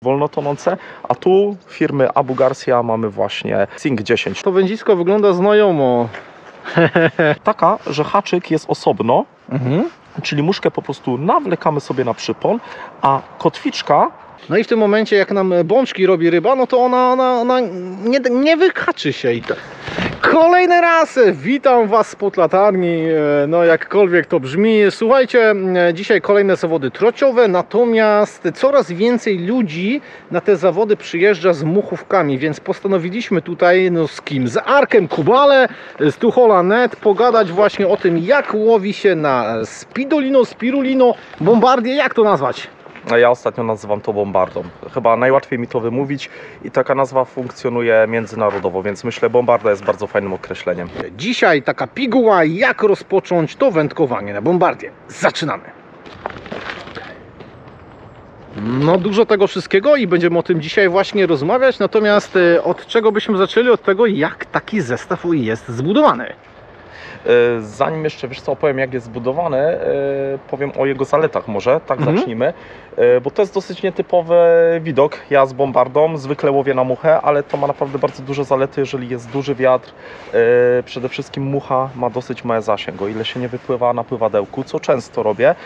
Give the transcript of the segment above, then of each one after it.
wolno tonące, a tu firmy Abu Garcia mamy właśnie Sing 10. To wędzisko wygląda znajomo. Taka, że haczyk jest osobno, czyli muszkę po prostu nawlekamy sobie na przypon, a kotwiczka... No i w tym momencie, jak nam bączki robi ryba, no to ona nie wykaczy się. I tak. Kolejny raz witam Was spod latarni, no jakkolwiek to brzmi. Słuchajcie, dzisiaj kolejne zawody trociowe, natomiast coraz więcej ludzi na te zawody przyjeżdża z muchówkami, więc postanowiliśmy tutaj, no z kim? Z Arkiem Kubale, z Tuchola.net pogadać właśnie o tym, jak łowi się na spidolino, spirulino, bombardier, jak to nazwać? Ja ostatnio nazywam to bombardą. Chyba najłatwiej mi to wymówić i taka nazwa funkcjonuje międzynarodowo, więc myślę, bombarda jest bardzo fajnym określeniem. Dzisiaj taka piguła, jak rozpocząć to wędkowanie na bombardzie. Zaczynamy! No dużo tego wszystkiego i będziemy o tym dzisiaj właśnie rozmawiać, natomiast od czego byśmy zaczęli? Od tego, jak taki zestaw jest zbudowany. Zanim jeszcze, wiesz co, opowiem, jak jest zbudowany, powiem o jego zaletach może, tak zacznijmy, bo to jest dosyć nietypowy widok. Ja z bombardą zwykle łowię na muchę, ale to ma naprawdę bardzo duże zalety, jeżeli jest duży wiatr. Przede wszystkim mucha ma dosyć mały zasięg, o ile się nie wypływa na pływadełku, co często robię,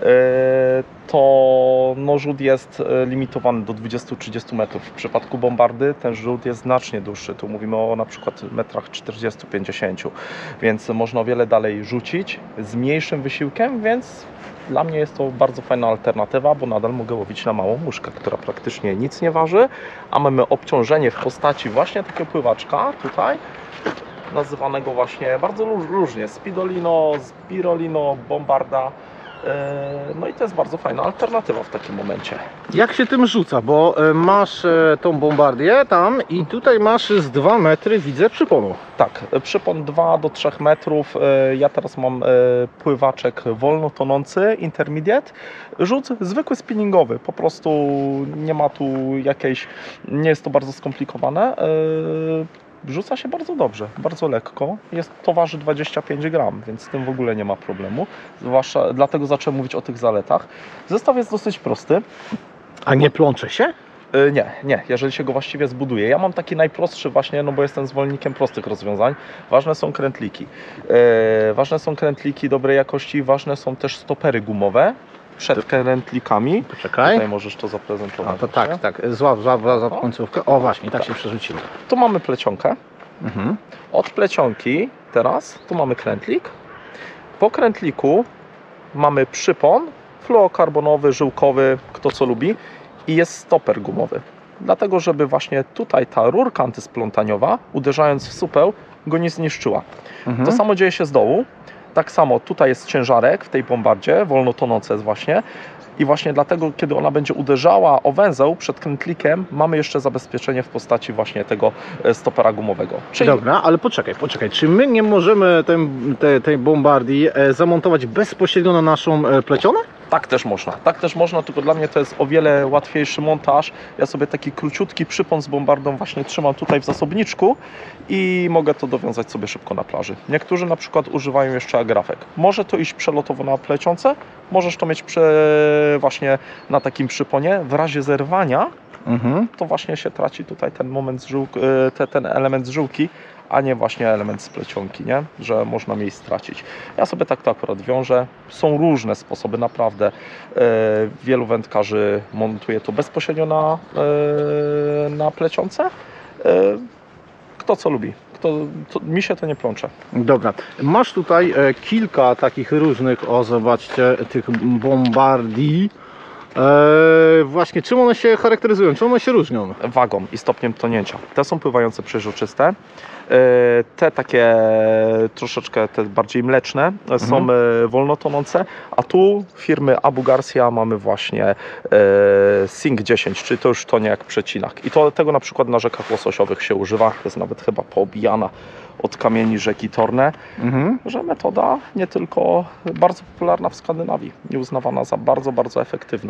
to no, rzut jest limitowany do 20-30 metrów. W przypadku bombardy ten rzut jest znacznie dłuższy, tu mówimy o na przykład metrach 40-50, więc można o wiele dalej rzucić z mniejszym wysiłkiem, więc dla mnie jest to bardzo fajna alternatywa, bo nadal mogę łowić na małą muszkę, która praktycznie nic nie waży, a mamy obciążenie w postaci właśnie takiego pływaczka tutaj, nazywanego właśnie bardzo różnie, spidolino, spirolino, bombarda. No i to jest bardzo fajna alternatywa w takim momencie. Jak się tym rzuca? Bo masz tą bombardię tam i tutaj masz z 2 metry, widzę, przyponu. Tak, przypon 2 do 3 metrów. Ja teraz mam pływaczek wolno tonący, intermediate. Rzut zwykły spinningowy, po prostu nie ma tu jakiejś, nie jest to bardzo skomplikowane. Rzuca się bardzo dobrze, bardzo lekko. To waży 25 gram, więc z tym w ogóle nie ma problemu. Zwłaszcza dlatego zacząłem mówić o tych zaletach. Zestaw jest dosyć prosty. A nie plącze się? Nie, jeżeli się go właściwie zbuduje. Ja mam taki najprostszy właśnie, no bo jestem zwolennikiem prostych rozwiązań. Ważne są krętliki. Ważne są krętliki dobrej jakości, ważne są też stopery gumowe przed krętlikami. Poczekaj. Tutaj możesz to zaprezentować. A to tak. Złap końcówkę. O właśnie, tak się przerzucimy. Tu mamy plecionkę. Od plecionki teraz tu mamy krętlik. Po krętliku mamy przypon fluorokarbonowy, żyłkowy, kto co lubi, i jest stoper gumowy. Dlatego, żeby właśnie tutaj ta rurka antysplątaniowa, uderzając w supeł, go nie zniszczyła. To samo dzieje się z dołu. Tak samo tutaj jest ciężarek w tej bombardzie, wolno tonące jest właśnie. I właśnie dlatego, kiedy ona będzie uderzała o węzeł przed krętlikiem, mamy jeszcze zabezpieczenie w postaci właśnie tego stopera gumowego. Czyli... Dobra, ale poczekaj. Czy my nie możemy tej bombardii zamontować bezpośrednio na naszą plecionę? Tak też można, tylko dla mnie to jest o wiele łatwiejszy montaż. Ja sobie taki króciutki przypon z bombardą właśnie trzymam tutaj w zasobniczku i mogę to dowiązać sobie szybko na plaży. Niektórzy na przykład używają jeszcze agrafek. Może to iść przelotowo na plecionce, możesz to mieć właśnie na takim przyponie. W razie zerwania to właśnie się traci tutaj ten moment ten element z żyłki, a nie właśnie element z plecionki, nie? Że można miejsce stracić. Ja sobie tak to akurat wiążę. Są różne sposoby, naprawdę. Wielu wędkarzy montuje to bezpośrednio na plecionce. Kto co lubi. Mi się to nie plącze. Dobra, masz tutaj kilka takich różnych, zobaczcie, tych bombardii. Właśnie, czym one się charakteryzują, czym one się różnią? Wagą i stopniem tonięcia. Te są pływające przeźroczyste. Te takie troszeczkę te bardziej mleczne są wolno tonące, a tu firmy Abu Garcia mamy właśnie Sing 10, czyli to już tonie jak przecinak. I tego na przykład na rzekach łososiowych się używa, to jest nawet chyba poobijana od kamieni rzeki Torne, że metoda nie tylko bardzo popularna w Skandynawii i uznawana za bardzo, bardzo efektywną.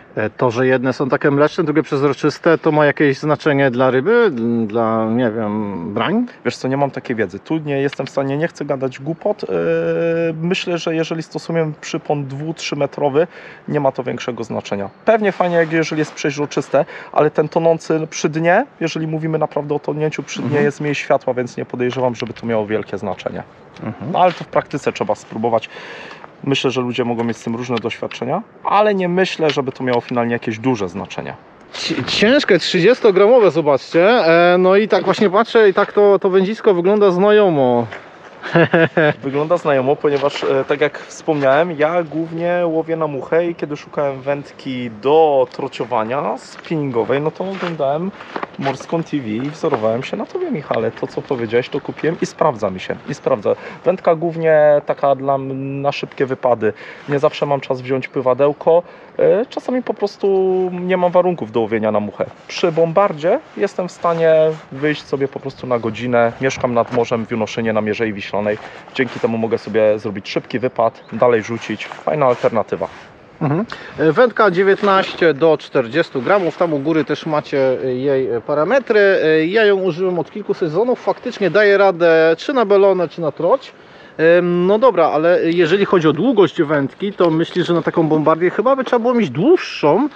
To, że jedne są takie mleczne, drugie przezroczyste, to ma jakieś znaczenie dla ryby, dla, nie wiem, brań? Wiesz co, nie mam takiej wiedzy. Tu nie jestem w stanie, nie chcę gadać głupot. Myślę, że jeżeli stosujemy przypon 2-3 metrowy, nie ma to większego znaczenia. Pewnie fajnie, jeżeli jest przeźroczyste, ale ten tonący przy dnie, jeżeli mówimy naprawdę o tonięciu przy dnie, jest mniej światła, więc nie podejrzewam, żeby to miało wielkie znaczenie. No ale to w praktyce trzeba spróbować. Myślę, że ludzie mogą mieć z tym różne doświadczenia, ale nie myślę, żeby to miało finalnie jakieś duże znaczenie. Ciężkie, 30-gramowe, zobaczcie. No i tak właśnie patrzę i tak to wędzisko wygląda znajomo. Wygląda znajomo, ponieważ tak jak wspomniałem, ja głównie łowię na muchę i kiedy szukałem wędki do trociowania spinningowej, no to oglądałem Morską TV i wzorowałem się na tobie, Michale. To co powiedziałeś, to kupiłem i sprawdza mi się. I sprawdza. Wędka głównie taka na szybkie wypady. Nie zawsze mam czas wziąć pływadełko. Czasami po prostu nie mam warunków do łowienia na muchę. Przy bombardzie jestem w stanie wyjść sobie po prostu na godzinę. Mieszkam nad morzem w Junoszynie na Mierzei Wiślanej. Dzięki temu mogę sobie zrobić szybki wypad, dalej rzucić. Fajna alternatywa. Wędka 19 do 40 gramów, tam u góry też macie jej parametry. Ja ją użyłem od kilku sezonów, faktycznie daje radę czy na belonę, czy na troć. No dobra, ale jeżeli chodzi o długość wędki, to myślę, że na taką bombardię chyba by trzeba było mieć dłuższą,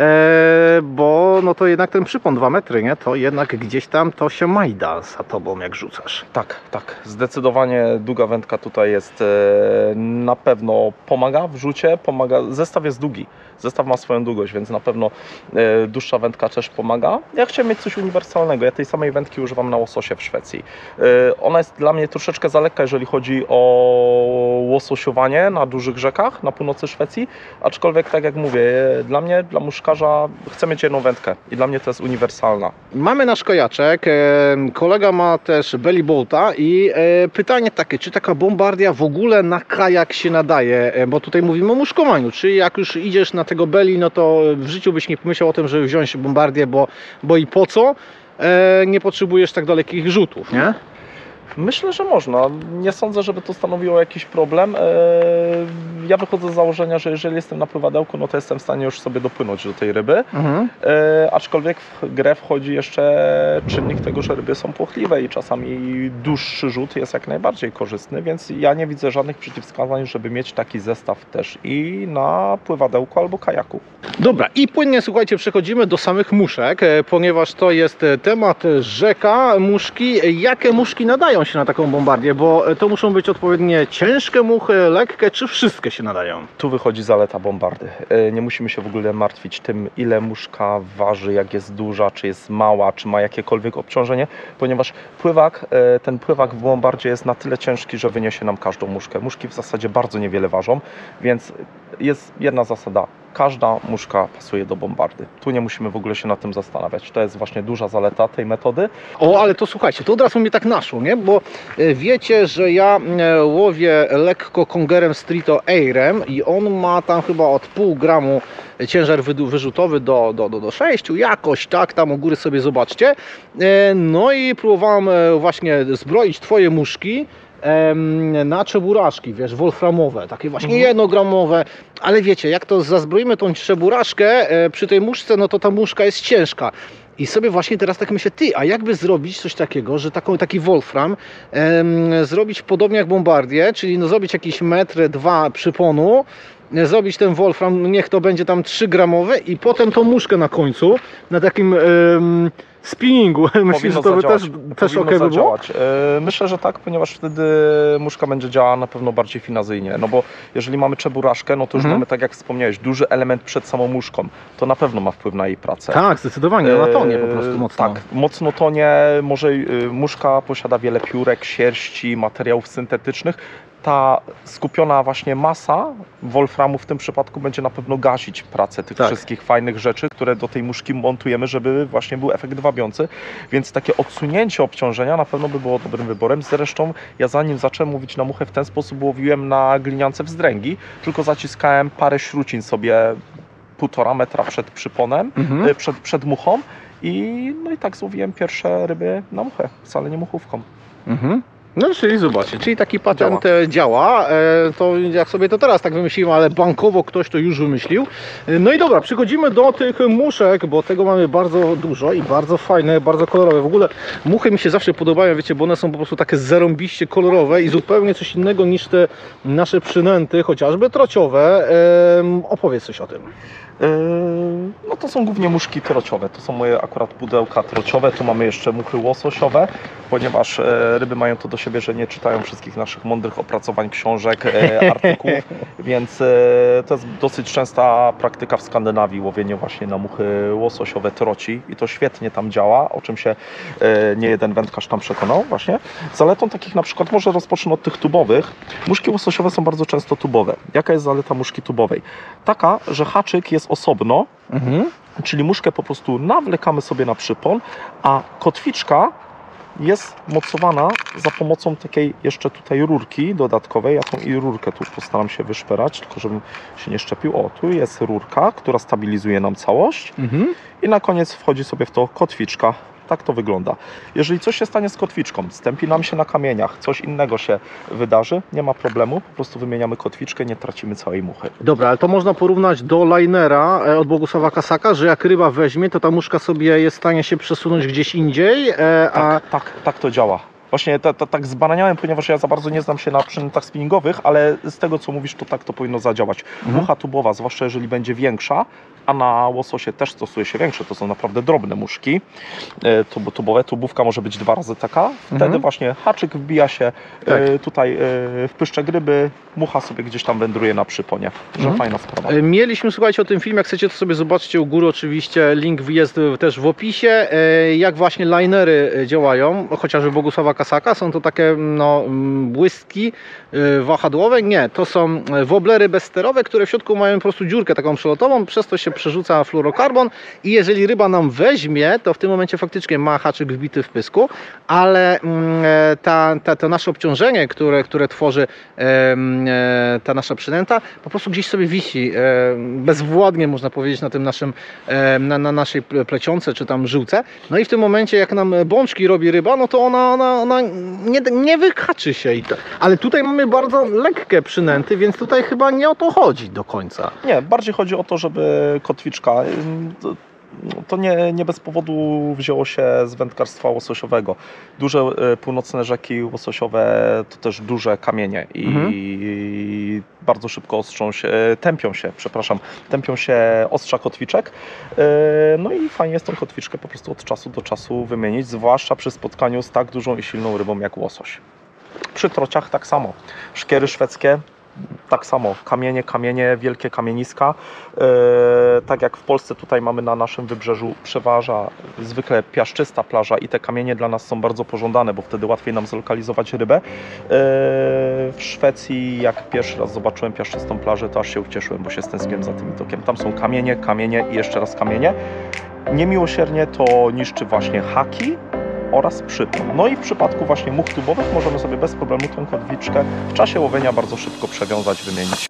bo no to jednak ten przypon 2 metry, nie? To jednak gdzieś tam to się majda za tobą, jak rzucasz. Tak, zdecydowanie długa wędka tutaj jest, na pewno pomaga w rzucie, zestaw jest długi, zestaw ma swoją długość, więc na pewno dłuższa wędka też pomaga. Ja chciałem mieć coś uniwersalnego, ja tej samej wędki używam na łososie w Szwecji. Ona jest dla mnie troszeczkę za lekka, jeżeli chodzi o łososiowanie na dużych rzekach na północy Szwecji, aczkolwiek tak jak mówię, dla mnie, dla muszkarza chcę mieć jedną wędkę i dla mnie to jest uniwersalna. Mamy nasz kajaczek, kolega ma też belly boata i pytanie takie, czy taka bombardia w ogóle na kajak się nadaje, bo tutaj mówimy o muszkowaniu, czy jak już idziesz na tego belly, no to w życiu byś nie pomyślał o tym, żeby wziąć bombardię, bo i po co, nie potrzebujesz tak dalekich rzutów, nie? Myślę, że można. Nie sądzę, żeby to stanowiło jakiś problem. Ja wychodzę z założenia, że jeżeli jestem na pływadełku, no to jestem w stanie już sobie dopłynąć do tej ryby. Aczkolwiek w grę wchodzi jeszcze czynnik tego, że ryby są płochliwe i czasami dłuższy rzut jest jak najbardziej korzystny, więc ja nie widzę żadnych przeciwwskazań, żeby mieć taki zestaw też i na pływadełku albo kajaku. Dobra, i płynnie, słuchajcie, przechodzimy do samych muszek, ponieważ to jest temat rzeka, muszki. Jakie muszki nadają się na taką bombardię, bo to muszą być odpowiednie ciężkie muchy, lekkie, czy wszystkie się nadają? Tu wychodzi zaleta bombardy. Nie musimy się w ogóle martwić tym, ile muszka waży, jak jest duża, czy jest mała, czy ma jakiekolwiek obciążenie, ponieważ ten pływak w bombardzie jest na tyle ciężki, że wyniesie nam każdą muszkę. Muszki w zasadzie bardzo niewiele ważą, więc jest jedna zasada. Każda muszka pasuje do bombardy. Tu nie musimy w ogóle się nad tym zastanawiać. To jest właśnie duża zaleta tej metody. O, ale to słuchajcie, to od razu mnie tak naszło, nie? Bo wiecie, że ja łowię lekko kongerem Streeto Airem i on ma tam chyba od pół gramu ciężar wyrzutowy do 6, jakoś tak, tam u góry sobie zobaczcie. No i próbowałem właśnie zbroić twoje muszki na czeburaszki, wiesz, wolframowe, takie właśnie jednogramowe, ale wiecie, jak to zazbroimy tą czeburaszkę przy tej muszce, no to ta muszka jest ciężka. I sobie właśnie teraz tak myślę, a jakby zrobić coś takiego, że taki wolfram zrobić podobnie jak bombardię, czyli no zrobić jakiś 1-2 m przyponu, zrobić ten wolfram, niech to będzie tam 3-gramowy i potem tą muszkę na końcu, na takim spinningu. Myślisz, że to by też ok by było? Myślę, że tak, ponieważ wtedy muszka będzie działała na pewno bardziej finazyjnie, no bo jeżeli mamy czeburaszkę, no to już mamy, tak jak wspomniałeś, duży element przed samą muszką, to na pewno ma wpływ na jej pracę. Tak, zdecydowanie, na tonie po prostu mocno. Tak, mocno tonie, muszka posiada wiele piórek, sierści, materiałów syntetycznych. Ta skupiona właśnie masa wolframu w tym przypadku będzie na pewno gasić pracę tych wszystkich fajnych rzeczy, które do tej muszki montujemy, żeby właśnie był efekt wabiący, więc takie odsunięcie obciążenia na pewno by było dobrym wyborem. Zresztą ja zanim zacząłem łowić na muchę w ten sposób łowiłem na gliniance wzdręgi, tylko zaciskałem parę śrucin sobie 1,5 metra przed przyponem, przed muchą no i tak złowiłem pierwsze ryby na muchę, wcale nie muchówką. No czyli zobaczcie, czyli taki patent działa. To jak sobie to teraz tak wymyśliłem, ale bankowo ktoś to już wymyślił. No i dobra, przechodzimy do tych muszek, bo tego mamy bardzo dużo i bardzo fajne, bardzo kolorowe. W ogóle muchy mi się zawsze podobają, wiecie, bo one są po prostu takie zarąbiście kolorowe i zupełnie coś innego niż te nasze przynęty, chociażby trociowe. Opowiedz coś o tym. No to są głównie muszki trociowe, to są moje akurat pudełka trociowe, tu mamy jeszcze muchy łososiowe, ponieważ ryby mają to do siebie, że nie czytają wszystkich naszych mądrych opracowań, książek, artykułów, więc to jest dosyć częsta praktyka w Skandynawii, łowienie właśnie na muchy łososiowe troci i to świetnie tam działa, o czym się nie jeden wędkarz tam przekonał właśnie. Zaletą takich na przykład, może rozpocznę od tych tubowych, muszki łososiowe są bardzo często tubowe. Jaka jest zaleta muszki tubowej? Taka, że haczyk jest osobno, czyli muszkę po prostu nawlekamy sobie na przypon, a kotwiczka jest mocowana za pomocą takiej jeszcze tutaj rurki dodatkowej. Ja tą i rurkę tu postaram się wyszperać, tylko żebym się nie szczepił. O, tu jest rurka, która stabilizuje nam całość i na koniec wchodzi sobie w to kotwiczka. Tak to wygląda. Jeżeli coś się stanie z kotwiczką, stępi nam się na kamieniach, coś innego się wydarzy, nie ma problemu, po prostu wymieniamy kotwiczkę, nie tracimy całej muchy. Dobra, ale to można porównać do linera od Bogusława Kasaka, że jak ryba weźmie, to ta muszka sobie jest w stanie się przesunąć gdzieś indziej, Tak to działa. Właśnie tak zbananiałem, ponieważ ja za bardzo nie znam się na przynętach spinningowych, ale z tego co mówisz, to tak to powinno zadziałać. Mucha tubowa, zwłaszcza jeżeli będzie większa, a na łososie też stosuje się większe, to są naprawdę drobne muszki tubowe, tubówka może być 2 razy taka, wtedy właśnie haczyk wbija się tutaj w pyszczek ryby, mucha sobie gdzieś tam wędruje na przyponie, że fajna sprawa. Mieliśmy, słuchajcie, o tym filmie, jak chcecie to sobie zobaczcie u góry, oczywiście link jest też w opisie, jak właśnie linery działają, chociażby Bogusława Kasaka, są to takie błyski wahadłowe, nie, to są woblery bezsterowe, które w środku mają po prostu dziurkę taką przelotową, przez to się przerzuca fluorokarbon i jeżeli ryba nam weźmie, to w tym momencie faktycznie ma haczyk wbity w pysku, ale to nasze obciążenie, które tworzy ta nasza przynęta, po prostu gdzieś sobie wisi bezwładnie, można powiedzieć, na tym naszym, na naszej plecionce czy tam żyłce. No i w tym momencie, jak nam bączki robi ryba, no to ona nie wyhaczy się. Ale tutaj mamy bardzo lekkie przynęty, więc tutaj chyba nie o to chodzi do końca. Nie, bardziej chodzi o to, żeby kotwiczka, to nie bez powodu wzięło się z wędkarstwa łososiowego. Duże północne rzeki łososiowe to też duże kamienie i bardzo szybko tępią się ostrza kotwiczek. No i fajnie jest tą kotwiczkę po prostu od czasu do czasu wymienić, zwłaszcza przy spotkaniu z tak dużą i silną rybą jak łosoś. Przy trociach tak samo. Szkiery szwedzkie tak samo, kamienie, wielkie kamieniska. Tak jak w Polsce tutaj mamy na naszym wybrzeżu przeważa zwykle piaszczysta plaża i te kamienie dla nas są bardzo pożądane, bo wtedy łatwiej nam zlokalizować rybę. W Szwecji jak pierwszy raz zobaczyłem piaszczystą plażę, to aż się ucieszyłem, bo się stęskniłem za tym widokiem. Tam są kamienie i jeszcze raz kamienie. Niemiłosiernie to niszczy właśnie haki oraz przypon. No i w przypadku właśnie much tubowych możemy sobie bez problemu tę kotwiczkę w czasie łowienia bardzo szybko przewiązać, wymienić.